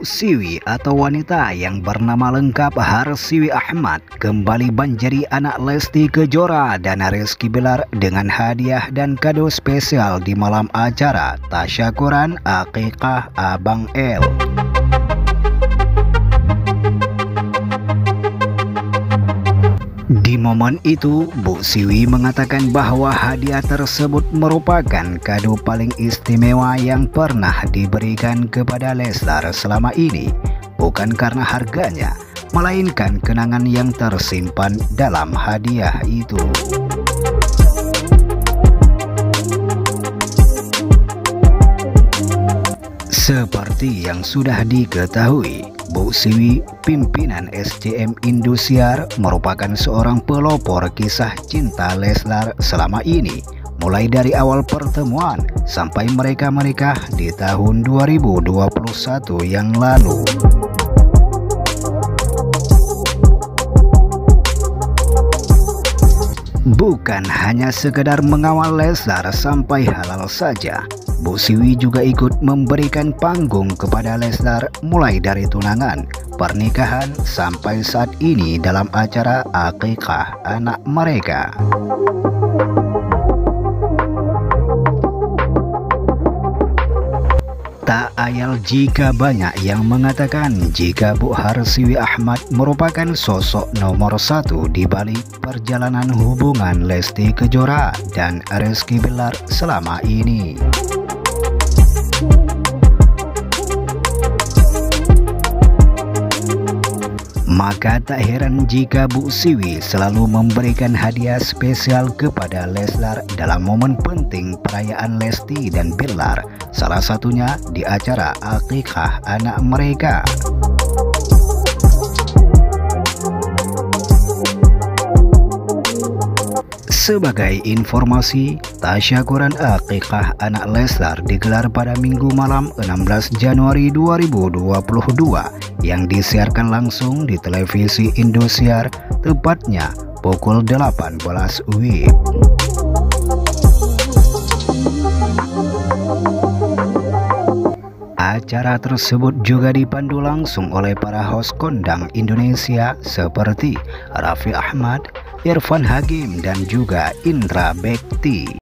Siwi atau wanita yang bernama lengkap Harsiwi Ahmad kembali menjadi anak Lesti Kejora dan Rizky Bilar dengan hadiah dan kado spesial di malam acara tasyakuran akikah Abang El. Di momen itu, Bu Siwi mengatakan bahwa hadiah tersebut merupakan kado paling istimewa yang pernah diberikan kepada Leslar selama ini, bukan karena harganya, melainkan kenangan yang tersimpan dalam hadiah itu. Seperti yang sudah diketahui, Bu Siwi, pimpinan SCM Indosiar, merupakan seorang pelopor kisah cinta Leslar selama ini, mulai dari awal pertemuan sampai mereka menikah di tahun 2021 yang lalu. Bukan hanya sekedar mengawal Leslar sampai halal saja, Bu Siwi juga ikut memberikan panggung kepada Leslar mulai dari tunangan, pernikahan, sampai saat ini dalam acara akikah anak mereka. Tak ayal jika banyak yang mengatakan jika Bu Harsiwi Ahmad merupakan sosok nomor satu di balik perjalanan hubungan Lesti Kejora dan Rizky Bilar selama ini. Maka tak heran jika Bu Siwi selalu memberikan hadiah spesial kepada Leslar dalam momen penting perayaan Lesti dan Bilar, salah satunya di acara akikah anak mereka. Sebagai informasi, tasyakuran akikah anak Leslar digelar pada Minggu malam 16 Januari 2022 yang disiarkan langsung di televisi Indosiar, tepatnya pukul 18 WIB. Acara tersebut juga dipandu langsung oleh para host kondang Indonesia seperti Raffi Ahmad, Irfan Hakim, dan juga Indra Bekti.